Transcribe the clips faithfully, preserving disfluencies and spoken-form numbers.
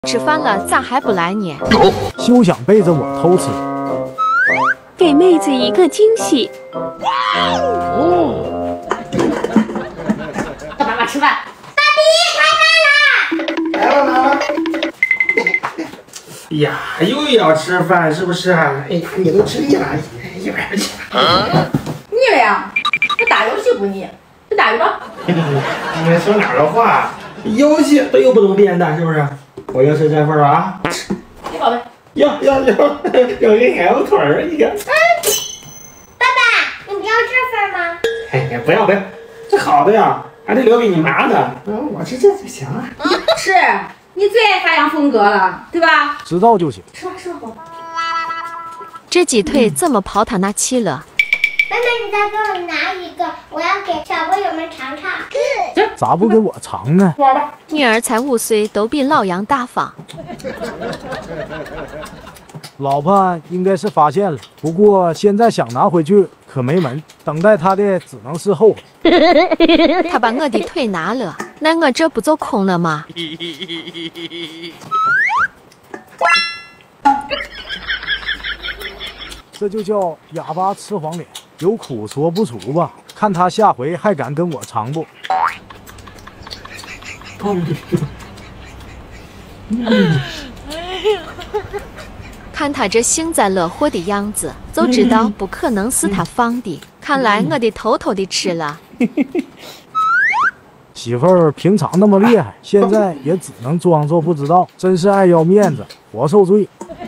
吃饭了咋还不来呢？ 休想背着我偷吃！ 给妹子一个惊喜。 哦，爸爸吃饭。 爸比，开饭啦！ 来了来了。呀，又要吃饭是不是啊？哎呀，你都吃腻了，一会儿去。 腻了呀？我打游戏不腻，你打鱼吧。 你说哪儿的话？游戏都又不懂变的，是不是？我要吃这份啊！ 你宝贝。 要要要，有一海有腿儿，你看。 爸爸，你不要这份吗？ 哎呀，不要不要，这好的呀，还得留给你妈的。嗯，我吃这就行了。 是你最爱发扬风格了，对吧？ 知道就行。 吃吧吃吧，宝贝。 这鸡腿怎么跑他那去了？ 妈妈，你再给我拿一个，我要给小朋友们尝尝。 咋不给我尝呢？ 女儿才五岁，都比老杨大方。 老婆应该是发现了，不过现在想拿回去可没门，等待他的只能是后悔。 他把我的腿拿了，那我这不就空了吗？ 这就叫哑巴吃黄连，有苦说不出吧？看他下回还敢跟我尝不？ 看他这幸灾乐祸的样子，就知道不可能是他放的。看来我得偷偷的吃了。 媳妇儿平常那么厉害，现在也只能装作不知道，真是爱要面子，活受罪。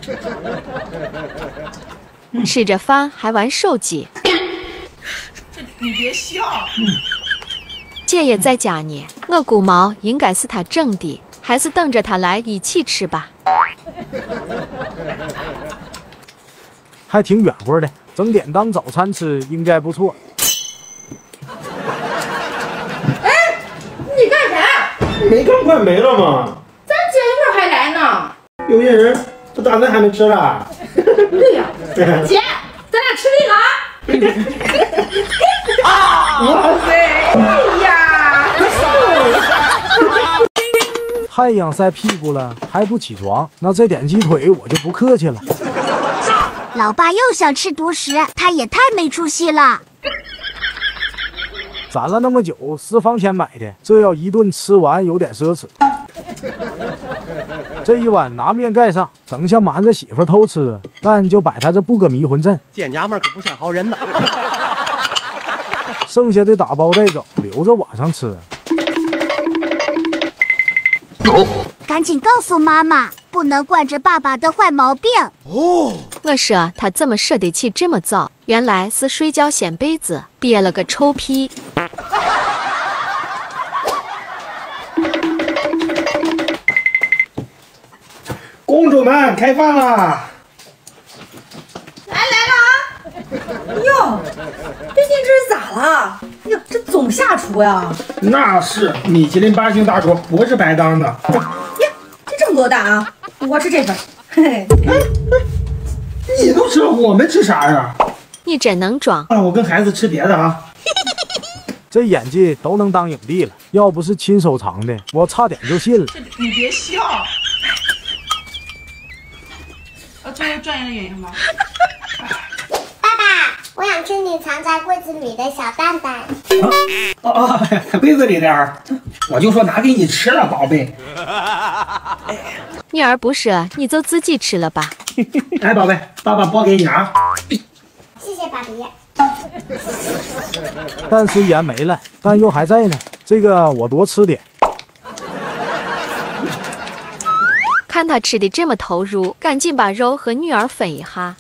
吃着饭还玩手机。 你别笑。 姐也在家呢，我估摸应该是他整的，还是等着他来一起吃吧。 还挺远乎的，整点当早餐吃应该不错。 哎，你干啥？ 没看快没了吗？ 咱姐一会儿还来呢。 有些人这大餐还没吃了。 对呀，姐，咱俩吃这个啊。啊！哇塞！哎呀！ 太阳晒屁股了还不起床，那这点鸡腿我就不客气了。 老爸又想吃独食，他也太没出息了。 攒了那么久，私房钱买的，这要一顿吃完有点奢侈。这一碗拿面盖上，整下瞒着媳妇偷吃，但就摆他这不搁迷魂阵。 见娘们可不像好人呢。 剩下的打包带走，留着晚上吃。 赶紧告诉妈妈，不能惯着爸爸的坏毛病。 哦，我说他怎么舍得起这么早？原来是睡觉掀被子，憋了个臭屁。 公主们开饭啦！ 来来了啊！哟，最近这是咋了？哟，这总下厨呀？ 那是米其林八星大厨，不是白当的。 呀，这这么多蛋啊！我吃这份。嘿嘿。 你都吃了，我们吃啥呀？ 你真能装！ 啊，我跟孩子吃别的啊。 这演技都能当影帝了，要不是亲手尝的，我差点就信了。 你别笑。啊，这是专业的演员吗？ 爸爸，我想吃你藏在柜子里的小蛋蛋。 哦哦，柜子里边，我就说拿给你吃了，宝贝。 女儿不舍，你就自己吃了吧。 来，宝贝，爸爸包给你啊。 谢谢爸比。 但是盐没了，但肉还在呢，这个我多吃点。 看他吃的这么投入，赶紧把肉和女儿分一下。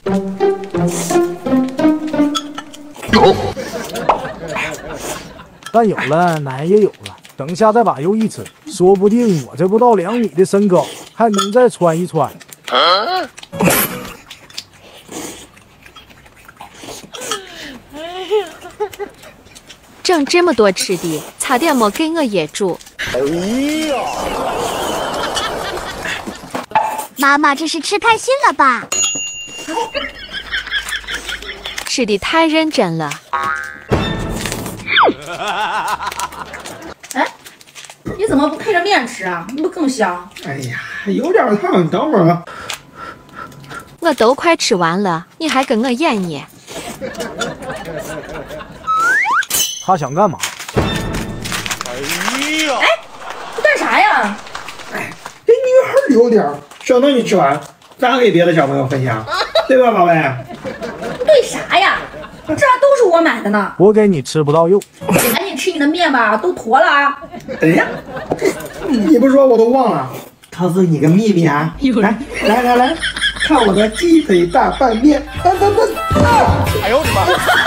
蛋有了，奶也有了，等下再把肉一吃，说不定我这不到两米的身高还能再穿一穿。啊、 整这么多吃的，差点没给我噎住。哎呀！ 妈妈这是吃开心了吧？ 吃的太认真了。 哎， 你怎么不配着面吃啊？那不更香？ 哎呀，有点烫，等会儿啊。 我都快吃完了，你还跟我演呢？ 他想干嘛？ 哎呀！ 哎，你干啥呀？ 哎，给女孩留点儿，省得你吃完，咱给别的小朋友分享，对吧，宝贝？ 对啥呀？这都是我买的呢。 我给你吃不到肉。 赶紧吃你的面吧，都坨了啊！ 哎呀，你不说我都忘了，告诉你个秘密啊！来来来来，看我的鸡腿大拌面，噔噔噔！哎呦我的妈！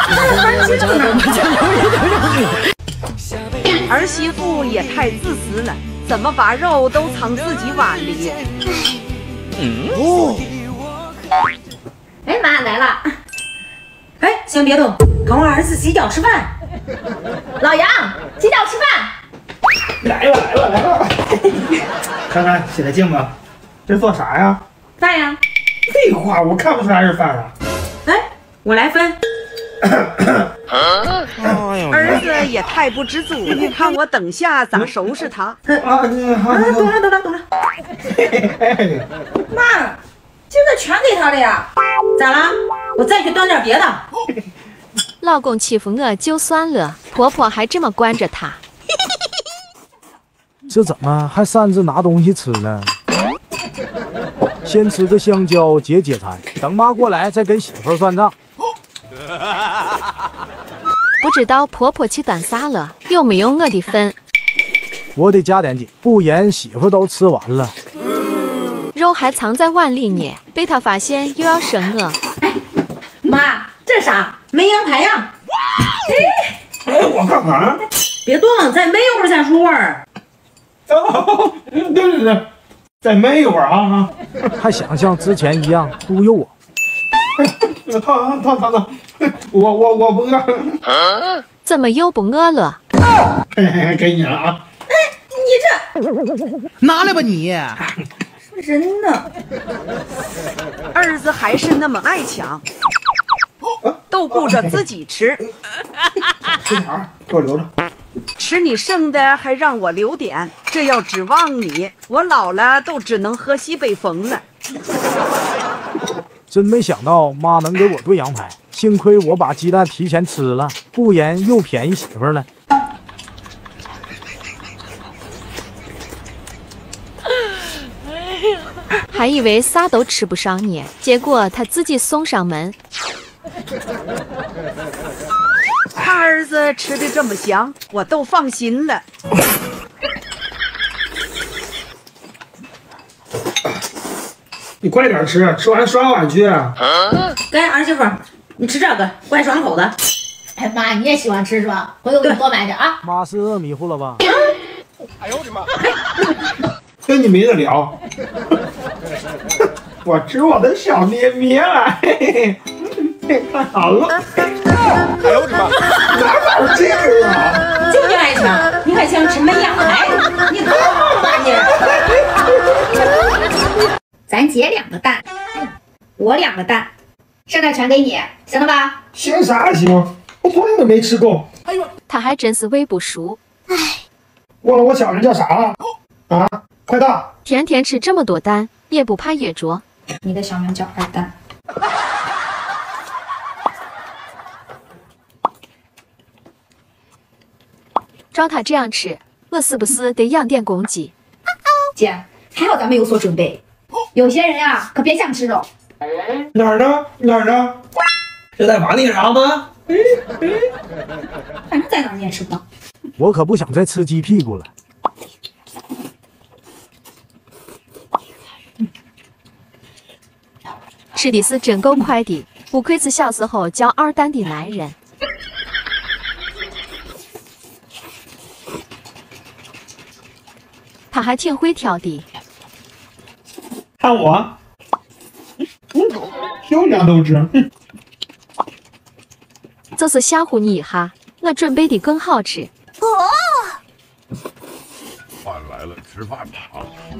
儿媳妇也太自私了，怎么把肉都藏自己碗里？ 嗯哦。 哎妈来了！哎，先别动，跟我儿子洗脚吃饭。老杨，洗脚吃饭。 来了来了来了！看看洗的净吧，这做啥呀？ 饭呀。 废话，我看不出来是饭啊。 哎，我来分。 儿子也太不知足了，看我等下咋收拾他。 啊，好， 懂了懂了懂了。妈，现在全给他了呀？咋了？我再去端点别的。 老公欺负我就算了，婆婆还这么惯着他。 这怎么还擅自拿东西吃呢？先吃个香蕉解解馋，等妈过来再跟媳妇儿算账。 不知道婆婆去干啥了，有没有我的份？ 我得加点紧，不然媳妇都吃完了。 肉还藏在碗里呢，被她发现又要生我。 哎，妈，这啥？梅羊排呀？ 哎，哎，我看看。 别动，再焖一会儿再入味儿。 哦，对对对，再焖一会儿啊！ 还想像之前一样忽悠我？ 烫烫烫烫！我我我不饿。 怎么又不饿了？ 给你了啊！ 哎，你这拿来吧你！ 人呢？ 儿子还是那么爱抢，都顾着自己吃。 吃点儿，给我留着。 吃你剩的还让我留点，这要指望你，我老了都只能喝西北风了。 真没想到妈能给我炖羊排，幸亏我把鸡蛋提前吃了，不然又便宜媳妇了。 还以为啥都吃不上呢，结果他自己送上门。 他儿子吃的这么香，我都放心了。 你快点吃，吃完刷碗去。 该儿媳妇，你吃这个，怪爽口的。哎妈，你也喜欢吃是吧？回头给你多买点啊。 妈是饿迷糊了吧？ 哎呦我的妈！跟你没得聊。我吃我的小咩咩了，嘿嘿，太好了。哎呦我的妈！哪有这个啊？ 就你爱抢，你还想吃焖羊排？你多好吧你！咱姐两个蛋，我两个蛋，剩下全给你，行了吧？ 行啥行？我从来都没吃够。 哎呦，他还真是喂不熟。唉， 忘了我小名叫啥了？啊，快大！ 天天吃这么多蛋，也不怕噎着。 你的小名叫二蛋。 照他这样吃，我是不是得养点公鸡？ 姐，还好咱们有所准备。有些人呀，可别想吃肉。 哪儿呢？哪儿呢？是在房顶上吗？ 反正在哪儿你也吃不到。 我可不想再吃鸡屁股了。 吃的是真够快的，不愧是小时候叫二蛋的男人。他还挺会挑的。 看我，漂亮都吃。 这是吓唬你一下，我准备的更好吃。 哦， 饭来了，吃饭吧啊！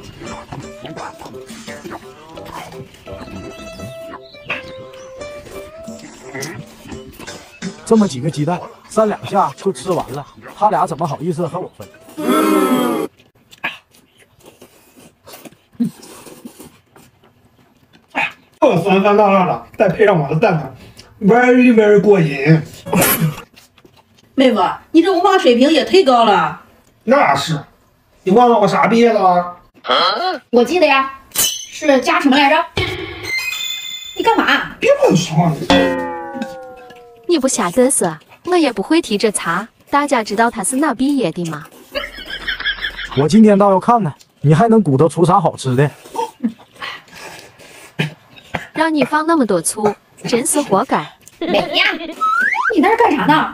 这么几个鸡蛋，三两下就吃完了，他俩怎么好意思和我分？ 个酸酸辣辣的，再配上我的蛋挞 ，very very 过瘾。 妹夫，你这文化水平也忒高了。 那是，你忘了我啥毕业的了？ 我记得呀，是加什么来着？你干嘛？ 别乱说。 你不瞎嘚瑟，我也不会提这茬。大家知道他是哪毕业的吗？ 我今天倒要看看，你还能鼓捣出啥好吃的？ 让你放那么多醋，真是活该。 美呀，你那是干啥呢？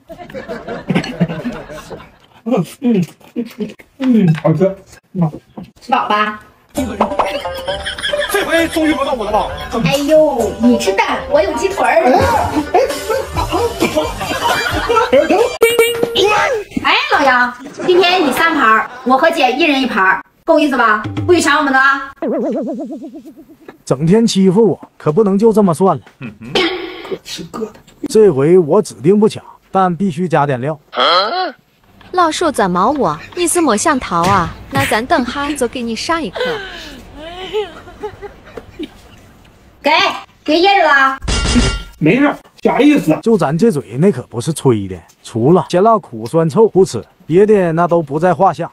嗯嗯嗯嗯，好吃。嗯， 吃饱吧？ 这回终于轮到我了吧？ 哎呦，你吃蛋，我有鸡腿儿。哎，老杨，今天你三盘，我和姐一人一盘，够意思吧？不许抢我们的啊！ 整天欺负我，可不能就这么算了。 各吃各的。这回我指定不抢，但必须加点料。 老鼠怎么我？你是没想逃啊？那咱等下就给你上一课。 给给叶子了。 没事，啥意思？ 就咱这嘴，那可不是吹的。除了咸辣苦酸臭不吃，别的那都不在话下。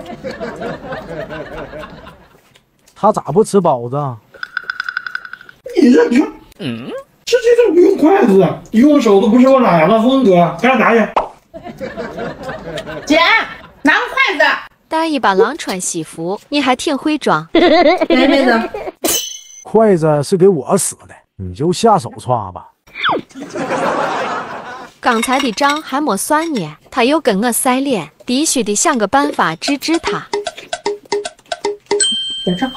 他咋不吃包子啊？ 你这看，嗯，吃这都不用筷子，用手都不是我老杨的风格，赶紧拿去。 姐，拿个筷子。 大一把狼穿西服，你还挺会装。 来妹子， 筷子是给我使的，你就下手抓吧。 刚才的账还没算呢，他又跟我晒脸，必须得想个办法治治他。 结账。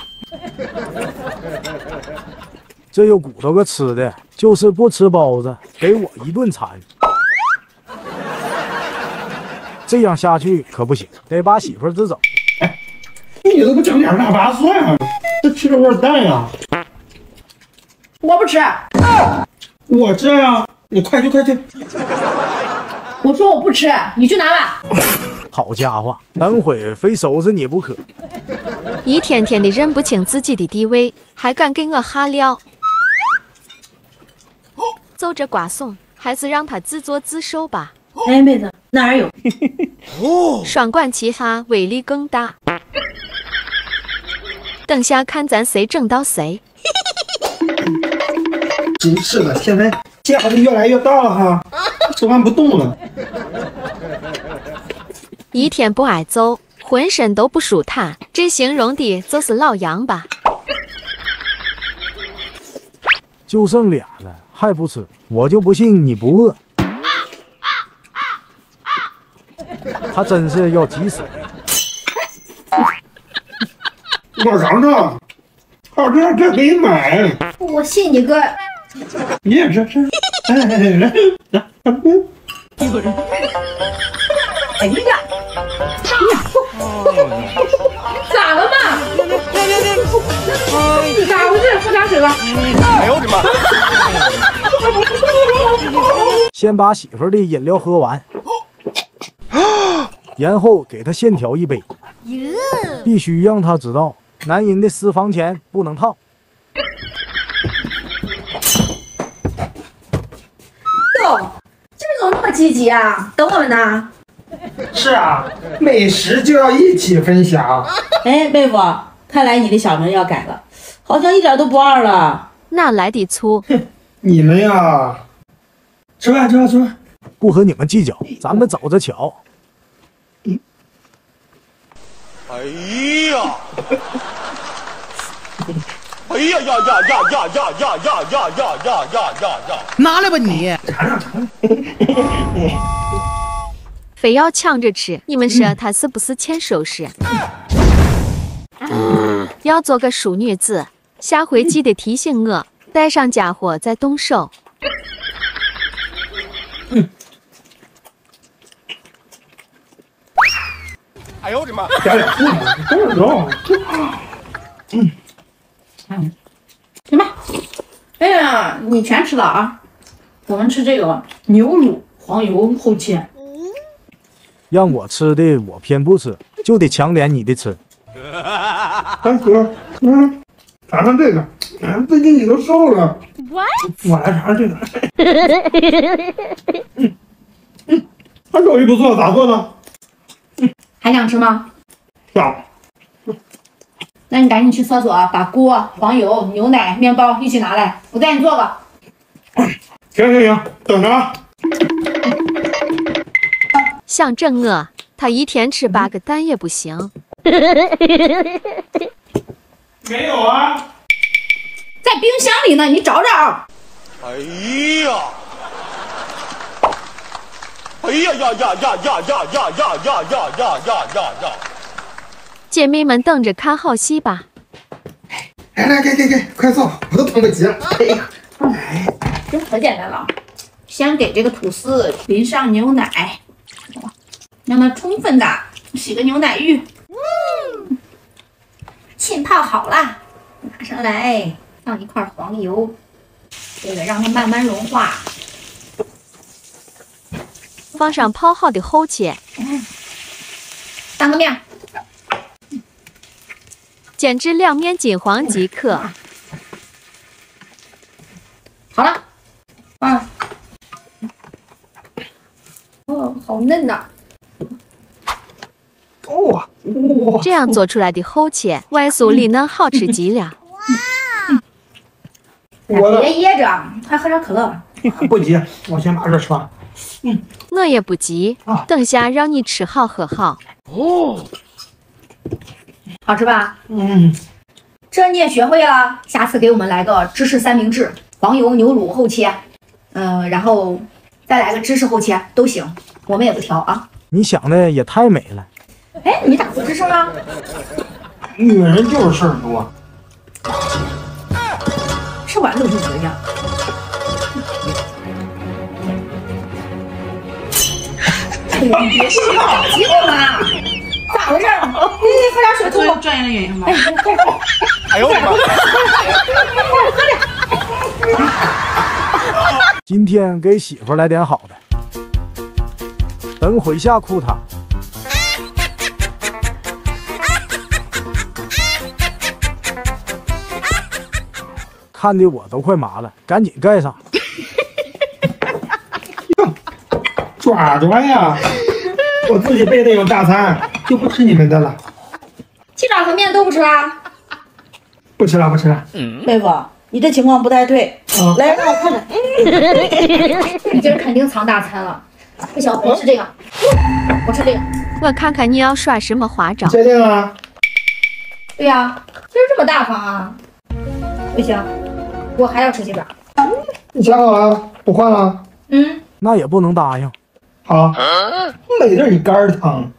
这又鼓捣个吃的，就是不吃包子，给我一顿馋。这样下去可不行，得把媳妇儿支走。 哎，你都不整点腊八蒜啊？这吃着味淡呀。 我不吃。 我吃呀，你快去快去。 我说我不吃，你去拿吧。 好家伙，等会非收拾你不可。 一天天的认不清自己的地位，还敢给我哈料。就这瓜怂，还是让他自作自受吧。 哎，妹子，哪儿有？ 双管齐下，威力更大。等下看咱谁整到谁。 真是的，现在架子越来越大了哈，吃饭不动了。 一天不挨揍，浑身都不舒坦，这形容的就是老杨吧？ 就剩俩了，还不吃，我就不信你不饿。他真是要急死了。 我尝尝，好吃再给你买。 我信你个！ 你也吃吃。哎来来来，一会儿。 哎呀！咋了嘛？你咋回事？喝啥水吧？ 哎呦我的妈！ 先把媳妇儿的饮料喝完，然后给她现调一杯。必须让她知道，男人的私房钱不能套。 哟，这人怎么那么积极啊？等我们呢。 是啊，美食就要一起分享。 哎，妹夫，看来你的小名要改了，好像一点都不二了。 哪来的醋？ 你们呀，吃饭吃饭吃饭， 不和你们计较，咱们走着瞧。 嗯、 哎呀！哎呀呀呀呀呀呀呀呀呀呀呀呀呀！ 拿来吧你！ 非要抢着吃，你们说他是不是欠收拾？嗯、要做个淑女子，下回记得提醒我，带上家伙再动手。 嗯、 哎呦我的妈！ 加点醋，多少？嗯嗯，行吧。哎呀，你全吃了啊！我们吃这个牛乳黄油厚切。 让我吃的我偏不吃，就得抢点你的吃。 大哥，嗯，尝尝这个， 最近你都瘦了。我来尝这个。嗯嗯，它手艺不错，咋做的？ 嗯，还想吃吗？ 想。 那你赶紧去厕所，把锅、黄油、牛奶、面包一起拿来，我带你做个。 行行行，等着啊。 像这我，他一天吃八个蛋也不行。 没有啊， 在冰箱里呢，你找找。 哎呀！哎呀呀呀呀呀呀呀呀呀呀呀呀呀呀！ 姐妹们等着看好戏吧。 来来，给给给，快做，我都等不及了。哎呀， 哎，这可简单了。先给这个吐司淋上牛奶，让它充分的洗个牛奶浴。嗯，浸泡好了，拿上来，放一块黄油，这个让它慢慢融化。 放上泡好的厚切， 嗯，当个面。 煎至两面金黄即可。 好了，啊，哦，好嫩呐！ 哇哇！ 这样做出来的厚切外酥里嫩，好吃极了。 我别噎着，快喝点可乐。 不急，我先把这吃完。 嗯，我也不急，等下让你吃好喝好。 哦， 好吃吧？ 嗯。 这你也学会了，下次给我们来个芝士三明治，黄油牛乳厚切，嗯、呃，然后再来个芝士厚切都行，我们也不挑啊。 你想的也太美了。 哎，你打过芝士吗？ 女人就是事儿多， 吃完了就这样。哎呦，你别笑，急我嘛？咋回事？你喝点水吐。 专业的演员吗？ 哎呦我的妈！ 今天给媳妇来点好的，等会下裤衩。看的我都快麻了，赶紧盖上。 爪爪呀！我自己备的有大餐，就不吃你们的了。 鸡爪和面都不吃啦？ 不吃了，不吃了。 嗯，妹夫，你这情况不太对。嗯、来，让我看看。 你今儿肯定藏大餐了。不行，我吃这个，我吃这个。 我看看你要耍什么花招。 确定了？ 对呀、啊，今儿这么大方啊！不行，我还要吃鸡爪。 你想好了？不换了？ 嗯， 那也不能答应。 好，美的你肝儿疼。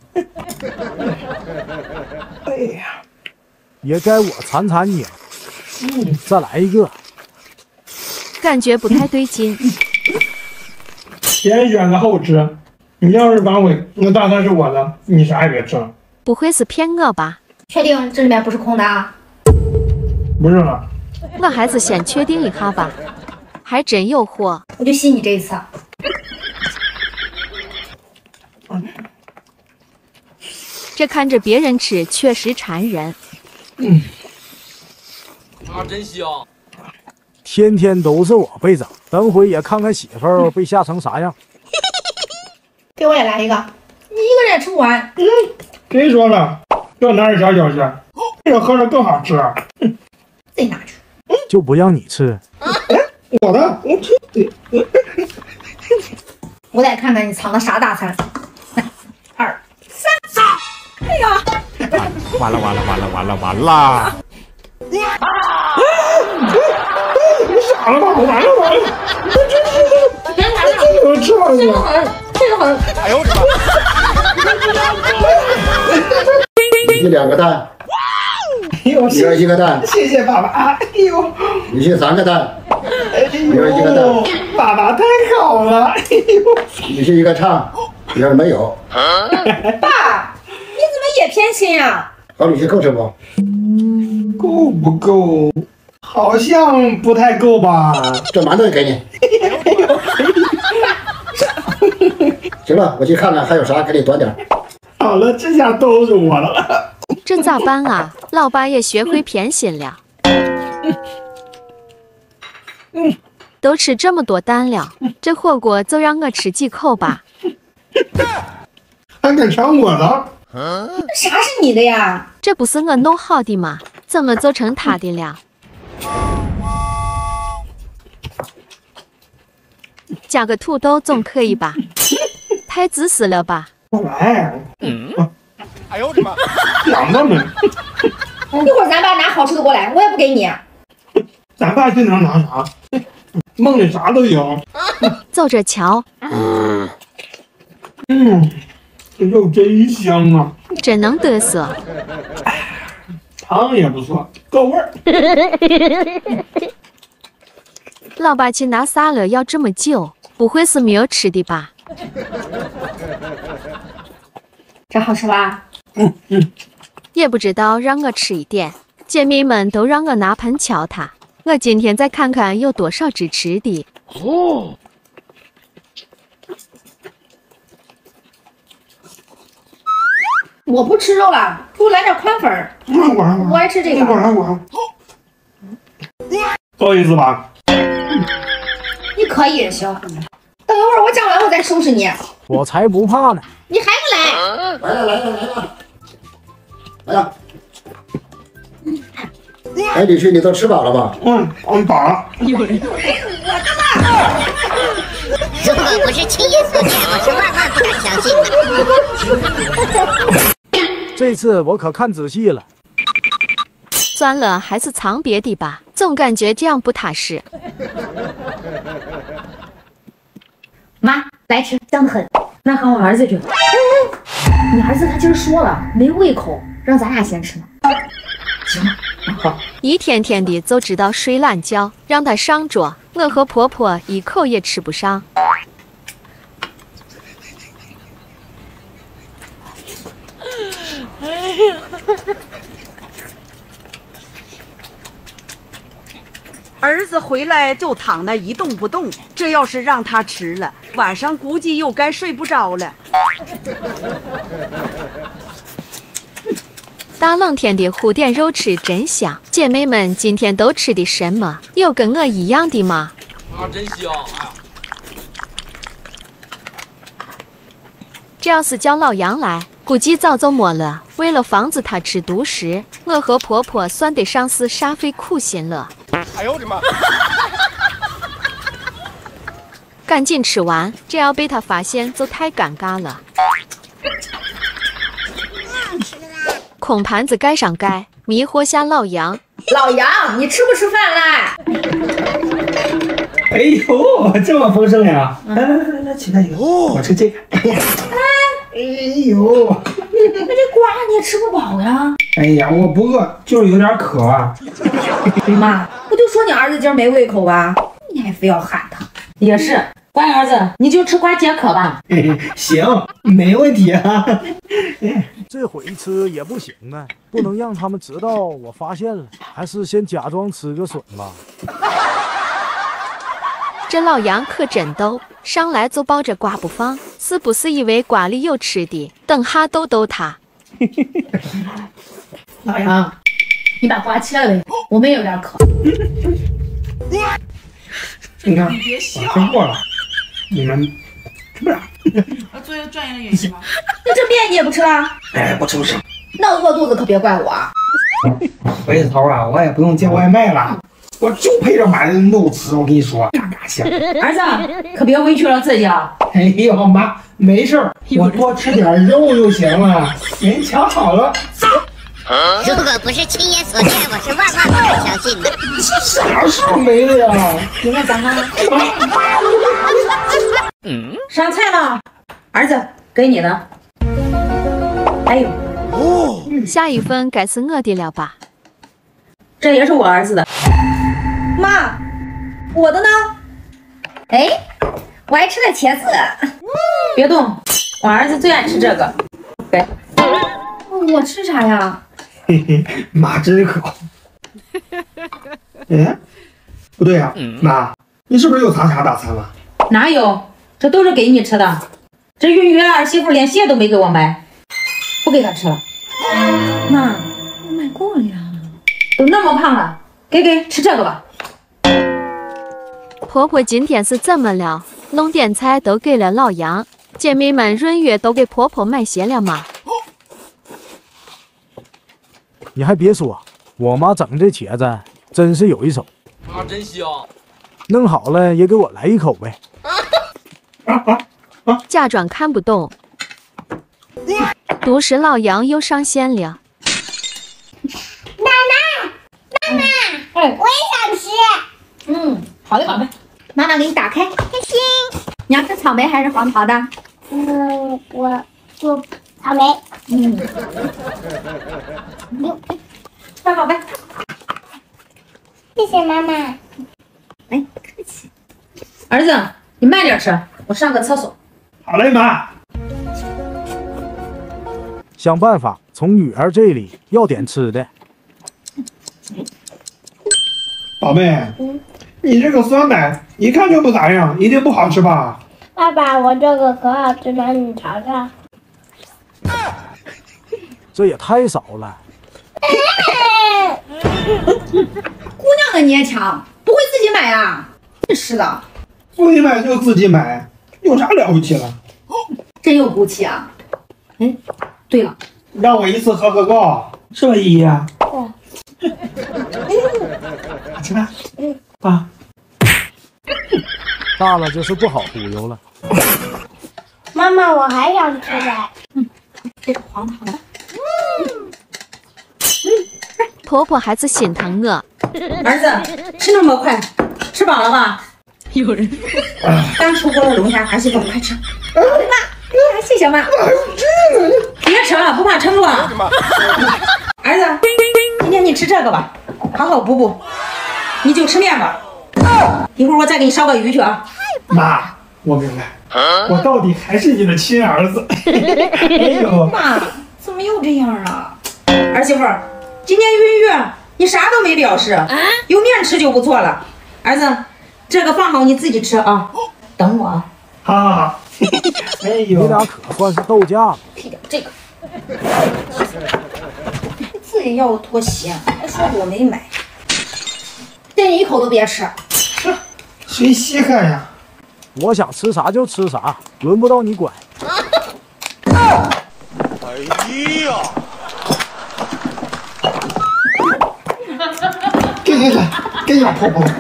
哎呀， 也该我馋馋你了。嗯，再来一个。 感觉不太对劲。 先选个后吃。你要是反悔，那大餐是我的，你啥也别吃了。 不会是骗我吧？ 确定这里面不是空的啊？ 不是了。 我还是先确定一下吧。还真有货， 我就信你这一次。 这看着别人吃确实馋人。 嗯， 啊，真香！ 天天都是我被整，等会也看看媳妇儿被吓成啥样。 给我也来一个，你一个人也吃不完。 嗯，谁说了？这哪是小小事？这喝着更好吃。 嗯，自己拿去。 就不让你吃。 我的，我吃。 我得看看你藏的啥大餐。二三，哎呀！ 完了完了完了完了完了！ 啊！你傻了吧？完了完了！这这这这这吃完了， 这个很， 哎呦我的妈！你两个蛋， 哎呦， 你要一个蛋， 谢谢爸爸。哎呦， 你是三个蛋， 你要一个蛋， 爸爸太好了。哎呦， 你是一个唱，你要是没有。 爸，你怎么也偏心呀？ 好米线够吃不？ 够不够？好像不太够吧。 这馒头也给你。行了，我去看看还有啥，给你端点。 好了，这下都是我了。 这咋办啊？老爸也学会偏心了。 嗯， 都吃这么多蛋了，这火锅就让我吃几口吧。 还敢抢我的？ 啥是你的呀？ 这不是我弄好的吗？怎么就成他的了？加个土豆总可以吧？太自私了吧？ 过来。 嗯。哎呦我的妈！ 两个没。 一会儿咱爸拿好吃的过来，我也不给你。 咱爸经常拿啥？梦里啥都有。 走着瞧。 嗯，这肉真香啊！ 真能嘚瑟。 汤也不错，够味儿。 老爸去拿啥了？要这么久？不会是没有吃的吧？ 这好吃吧？ 嗯嗯。 也不知道让我吃一点，姐妹们都让我拿盆瞧他。我今天再看看有多少只吃的。 哦。 我不吃肉了，给我来点宽粉儿。我爱吃这个。 我来我。不好意思吧？ 你可以也行。等一会儿我讲完我再收拾你。 我才不怕呢。 你还不来？ 来了来了来了来了。哎，李旭，你都吃饱了吧？ 嗯，我饱了。 有人。我的妈！如果不是亲眼所见，我是万万不敢相信的。 这次我可看仔细了。 算了，还是藏别的吧，总感觉这样不踏实。 妈，来吃，香得很。 那喊我儿子去。 嗯，你儿子他今儿说了没胃口，让咱俩先吃呢。行了，好。 一天天的就知道睡懒觉，让他上桌，我和婆婆一口也吃不上。 儿子回来就躺那一动不动，这要是让他吃了，晚上估计又该睡不着了。 大冷天的烀点肉吃真香，姐妹们今天都吃的什么？有跟我一样的吗？ 啊，真香！哎呀， 这要是叫老杨来，估计早就没了。为了防止他吃独食，我和婆婆算得上是煞费苦心了。 哎呦我的妈！ 赶紧吃完，这要被他发现就太尴尬了。空盘子盖上盖，迷惑下老杨。 老杨，你吃不吃饭啦？ 哎呦，这么丰盛呀！来来来来，起来一个，我吃这个。哎呀，哎呦， 那这瓜你也吃不饱呀？ 哎呀，我不饿，就是有点渴啊。 妈，不就说你儿子今儿没胃口吧？你还非要喊他？ 也是，乖儿子，你就吃瓜解渴吧。 行，没问题啊。 这回吃也不行啊，不能让他们知道我发现了，还是先假装吃个笋吧。 这老杨可真逗，上来就抱着瓜不放，是不是以为瓜里有吃的？等下逗逗他。 老杨，你把瓜切了呗，我们也有点渴。 你看， 你别笑， 吃过了，你们吃不了。 要做一个专业的演员吗？ 那这面你也不吃了？ 哎，不吃不吃。 那饿肚子可别怪我。 回头啊，我也不用叫外卖了，我就陪着买肉吃。我跟你说，嘎嘎香。 儿子，可别委屈了自己啊。 哎呦妈，没事儿，我多吃点肉就行了。人瞧好了，走。 如果不是亲眼所见，我是万万不敢相信的。 这啥时候没了呀？ 你看咱妈。 嗯，上菜了，儿子，给你的。哎呦， 哦，下一份该是我的了吧？ 这也是我儿子的。 妈，我的呢？哎，我爱吃的茄子。 别动，我儿子最爱吃这个。给。 我吃啥呀？ 嘿嘿，妈真好。哎，不对呀、啊，妈，你是不是又藏啥大餐了？ 哪有，这都是给你吃的。这云云儿媳妇连鞋都没给我买，不给他吃了。 妈，我买过了呀。 都那么胖了，给给吃这个吧。 婆婆今天是怎么了？弄点菜都给了老杨，姐妹们闰月都给婆婆买鞋了吗？ 你还别说，我妈整这茄子真是有一手。 啊，真香！ 弄好了也给我来一口呗。 假装看不懂。独食老杨又上线了。 妈妈，妈妈，我也想吃。 嗯，好的，宝贝，妈妈给你打开。开心。你要吃草莓还是黄桃的？ 嗯，我就草莓。 嗯。乖宝贝， 谢谢妈妈。 哎，客气。 儿子，你慢点吃，我上个厕所。 好嘞，妈。 想办法从女儿这里要点吃的。 宝贝， 嗯， 你这个酸奶一看就不咋样，一定不好吃吧？ 爸爸，我这个可好吃了，你尝尝。 这也太少了。 姑娘的你也抢，不会自己买啊？真是的。 自己买就自己买，有啥了不起了？ 真有骨气啊！哎，对了， 让我一次喝个够，是吧，依依？ 对。 吃吧。 嗯。 爸。 大了就是不好忽悠了。 妈妈，我还想吃嘞。 嗯，这个黄桃的。 婆婆还是心疼我。 儿子，吃那么快，吃饱了吧？有人。刚出锅的龙虾，儿媳妇快吃。 好的妈，谢谢妈。 别吃了，不怕撑住啊！儿子，今天你吃这个吧，好好补补。你就吃面吧。一会儿我再给你烧个鱼去啊。 妈，我明白，我到底还是你的亲儿子。哎呦， 妈，怎么又这样啊？ 儿媳妇，今天孕月，你啥都没表示，有面吃就不错了。儿子，这个放好你自己吃啊，等我。 好好好。哎呦， 你俩可算是斗架了。 配点这个。自己要我拖鞋，还说我没买。 这你一口都别吃。 谁稀罕呀？ 我想吃啥就吃啥，轮不到你管。 哎呀！ 给给给，给你婆婆。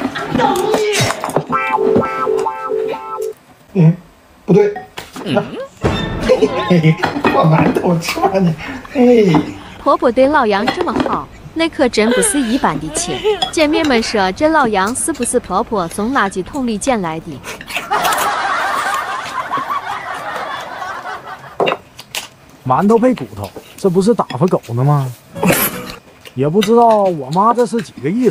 嗯，不对。嗯，嘿嘿，我馒头吃吧你。嘿。 婆婆对老杨这么好，那可真不是一般的亲。姐妹们说，这老杨是不是婆婆从垃圾桶里捡来的？ 馒头配骨头，这不是打发狗呢吗？也不知道我妈这是几个意思。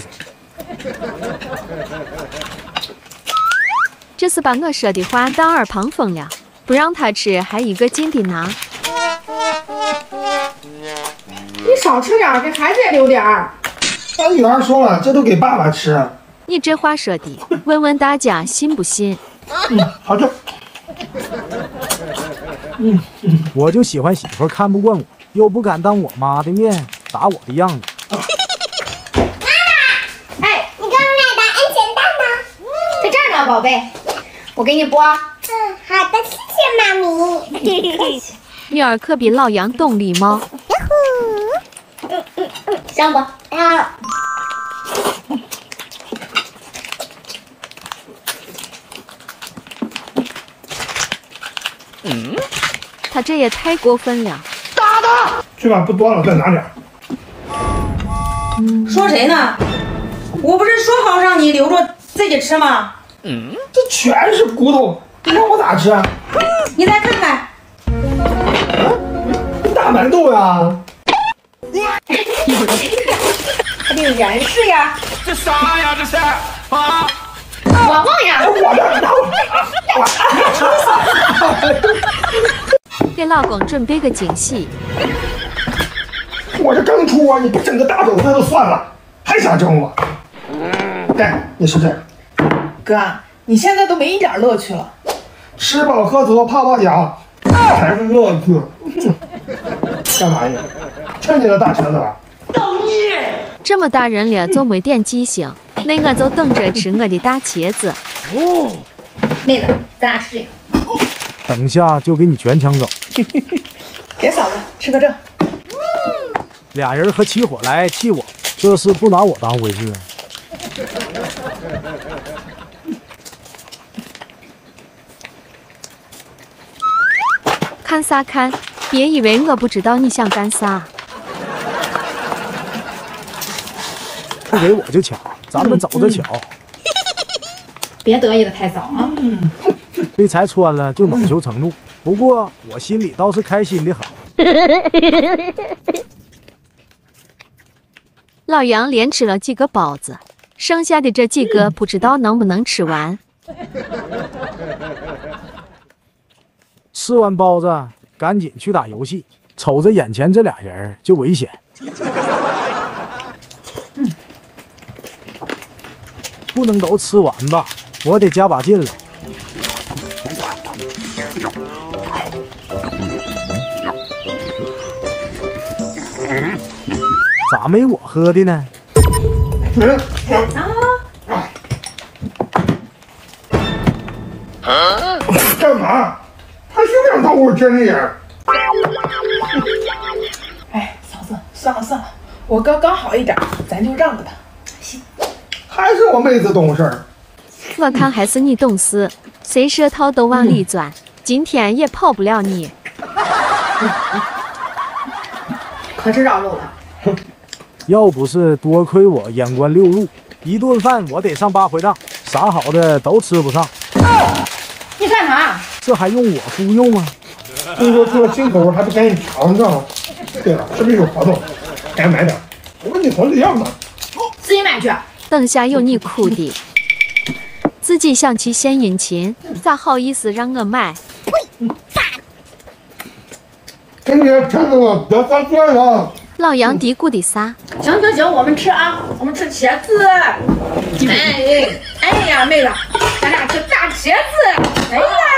这是把我说的话当耳旁风了，不让他吃还一个劲的拿。 你少吃点，给孩子也留点儿。 俺女儿说了，这都给爸爸吃。 你这话说的，问问大家信不信？ 嗯，好吃。 嗯嗯，我就喜欢媳妇看不惯我，又不敢当我妈的面打我的样子。 妈妈，哎，你给我买的安全带呢？ 在这儿呢，宝贝，我给你剥。 嗯，好的，谢谢妈咪。 女儿可比老杨懂礼貌。 嗯嗯嗯，香不？啊。 嗯，他这也太过分了。 打他！去吧，不多了，再拿点。 嗯，说谁呢？我不是说好让你留着自己吃吗？ 嗯，这全是骨头，你让我咋吃啊？ 你再看看。 大馒头呀！ 领人是呀。 这啥呀？这是啊！ 我忘呀！ 我这给老公准备个惊喜。 我这刚出啊，你不整个大肘子就算了，还想整我？来，你吃这个。 哥，你现在都没一点乐趣了。 吃饱喝足，泡泡脚，才是乐趣。干嘛呢？趁你的大舌头吧。 这么大人了，就没点记性， 那我就等着吃我的大茄子。 哦，妹子，咱俩吃一个。 等下就给你全抢走。 给嫂子吃个这。 俩人合起伙来气我，这是不拿我当回事。 看啥看？别以为我不知道你想干啥。 不给我就抢，咱们走着瞧。 别得意的太早啊！ 被拆穿了就恼羞成怒，不过我心里倒是开心的很。 老杨连吃了几个包子，剩下的这几个不知道能不能吃完。 吃完包子，赶紧去打游戏。瞅着眼前这俩人就危险。不能都吃完吧，我得加把劲了。咋没我喝的呢？ 啊！干嘛？还是两套我真呀！ 哎，嫂子，算了算了，我哥刚好一点，咱就让着他。行， 还是我妹子懂事儿。 我看还是你懂事，谁舌头都往里钻，今天也跑不了你。 可吃着肉了。 要不是多亏我眼观六路，一顿饭我得上八回档，啥好的都吃不上。 你干啥？ 这还用我服用吗？ 听说出了新口味，还不赶紧尝尝？对了，是不是有活动？该买点。我问你同这样的， 自己买去。 等下有你哭的。自己想去献殷勤，咋好意思让我买？ 今天骗子了，别犯罪了。 老杨嘀咕的啥？ 行行行，我们吃啊，我们吃茄子。哎哎呀，妹子，咱俩吃大茄子。哎呀。